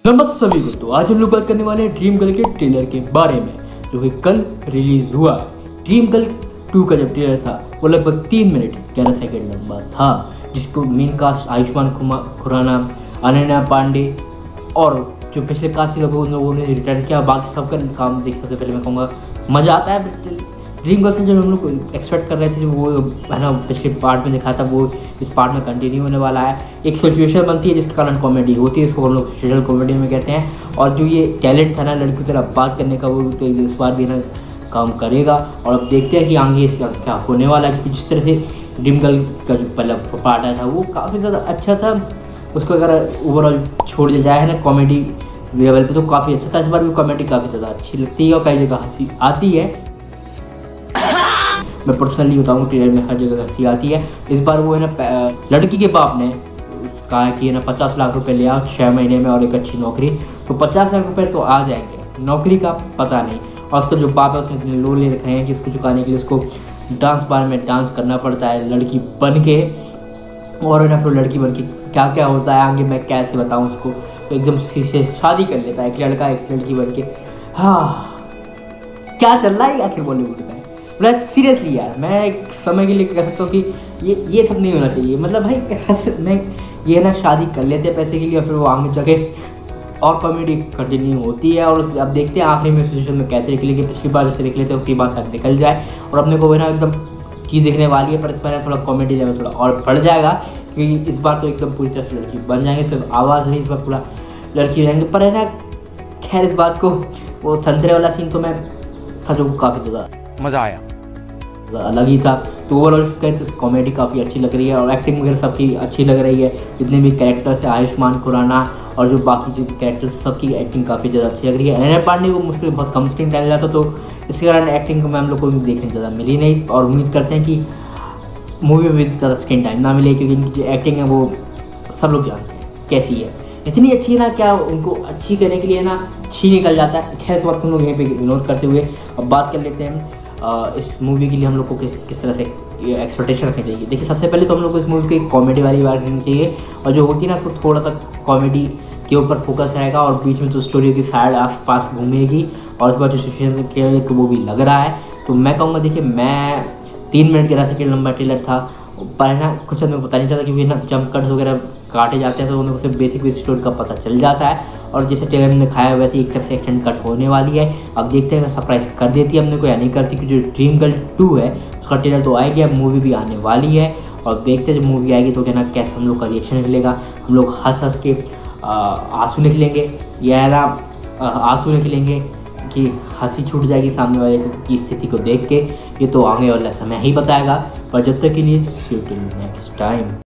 नमस्ते सभी को। तो आज हम लोग बात करने वाले हैं ड्रीम गर्ल के ट्रेलर के बारे में, जो कि कल रिलीज हुआ है। ड्रीम गर्ल 2 का जब ट्रेलर था वो लगभग 3 मिनट 11 सेकंड लंबा था, जिसको मेन कास्ट आयुष्मान खुराना, अनन्या पांडे और जो पिछले कास्ट लोग उन लोगों ने रिटर्न किया। बाकी सबका काम देख सबसे पहले मैं कहूँगा मज़ा आता है। ड्रीम गर्ल से जो हम लोग एक्सपेक्ट कर रहे थे वो है ना, पिछले पार्ट में दिखा था, वो इस पार्ट में कंटिन्यू होने वाला है। एक सिचुएशन बनती है जिसके कारण कॉमेडी होती है, इसको हम लोग सोशल कॉमेडी में कहते हैं। और जो ये टैलेंट था ना लड़की की तरह बात करने का, वो तो इस बार भी ना काम करेगा। और अब देखते हैं कि आगे इसका क्या होने वाला है, क्योंकि जिस तरह से ड्रीम गर्ल का जो पहला पार्ट आया था वो काफ़ी ज़्यादा अच्छा था। उसको अगर ओवरऑल छोड़ दिया जाए है ना कॉमेडी लेवल पे, तो काफ़ी अच्छा था। इस बार भी कॉमेडी काफ़ी ज़्यादा अच्छी लगती है और कई जगह हंसी आती है। मैं पर्सनली बताऊँ, ट्रेलर में हर जगह हंसी आती है। इस बार वो है ना लड़की के बाप ने कहा कि है ना 50 लाख रुपए ले आओ 6 महीने में और एक अच्छी नौकरी। तो 50 लाख रुपए तो आ जाएंगे, नौकरी का पता नहीं। और उसका जो बाप है उसने इतने लोन ले रखे हैं कि इसको चुकाने के लिए उसको डांस बार में डांस करना पड़ता है लड़की बन के। और है ना फिर लड़की बन के क्या क्या होता है आगे मैं कैसे बताऊँ उसको। तो एकदम से शादी कर लेता है एक लड़का एक लड़की बन के। हाँ, क्या चल रहा है आखिर बॉलीवुड में। मतलब सीरियसली यार, मैं एक समय के लिए कह सकता हूँ कि ये सब नहीं होना चाहिए। मतलब भाई मैं ये ना शादी कर लेते हैं पैसे के लिए और फिर वो आगे जाके और कॉमेडी कंटिन्यू होती है। और अब देखते हैं आखिरी में सिचुएशन में कैसे निकलेंगे। पिछली बार जैसे निकले थे उसी बार शायद निकल जाए और अपने को है ना एकदम चीज़ दिखने वाली है। पर इस बार थोड़ा कॉमेडी लेवल थोड़ा और बढ़ जाएगा, क्योंकि इस बार तो एकदम पूरी तरह से लड़की बन जाएंगे। सिर्फ आवाज़ नहीं, इस बार पूरा लड़की रहेंगे। पर है ना खैर, इस बात को वो संतरे वाला सीन तो मैं था जो काफ़ी ज़्यादा मज़ा आया, अलग ही था। तो ओवरऑल कहें तो कॉमेडी काफ़ी अच्छी लग रही है और एक्टिंग वगैरह सबकी अच्छी लग रही है। जितने भी कैरेक्टर्स है आयुष्मान खुराना और जो बाकी जो कैरेक्टर्स सबकी एक्टिंग काफ़ी ज़्यादा अच्छी लग रही है। अनन्या पांडे को मुश्किल बहुत कम स्क्रीन टाइम मिला था, तो इसके कारण एक्टिंग को हम लोग को देखने ज़्यादा मिली नहीं। और उम्मीद करते हैं कि मूवी में भी ज़्यादा स्क्रीन टाइम ना मिले, क्योंकि इनकी जो एक्टिंग है वो सब लोग जानते हैं कैसी है। इतनी अच्छी है ना, क्या उनको अच्छी करने के लिए ना छी निकल जाता है। खैर इस वक्त हम लोग यहीं पे इग्नोर करते हुए अब बात कर लेते हैं इस मूवी के लिए हम लोग को किस तरह से एक्सपेक्टेशन रखनी चाहिए। देखिए, सबसे पहले तो हम लोग को इस मूवी की कॉमेडी वाली बात करनी चाहिए, और जो होती है ना उसको थोड़ा सा कॉमेडी के ऊपर फोकस रहेगा और बीच में जो स्टोरी की साइड आस पास घूमेगी। और इस बार जो सिचुएशन के तो वो भी लग रहा है। तो मैं कहूँगा, देखिए मैं 3 मिनट 11 सेकंड लंबा ट्रेलर था, पर है ना कुछ आदमी को पता नहीं चलता, क्योंकि ना जंप कट्स वगैरह काटे जाते हैं तो उन लोगों से बेसिक स्टोरी का पता चल जाता है। और जैसे ट्रेलर में दिखाया है वैसे एक तरह से एक्शन कट होने वाली है। अब देखते हैं सरप्राइज कर देती है हमने को या नहीं करती, क्योंकि जो ड्रीम गर्ल 2 है उसका ट्रेलर तो आएगी, अब मूवी भी आने वाली है। और देखते हैं जब मूवी आएगी तो क्या ना कैसे हम लोग का रिएक्शन निकलेगा। हम लोग हंस हंस के आंसू निकलेंगे या है ना आंसू निकलेंगे कि हंसी छूट जाएगी सामने वाले की स्थिति को देख के। ये तो आगे वाला समय ही बताएगा। पर जब तक के लिए see you till next time.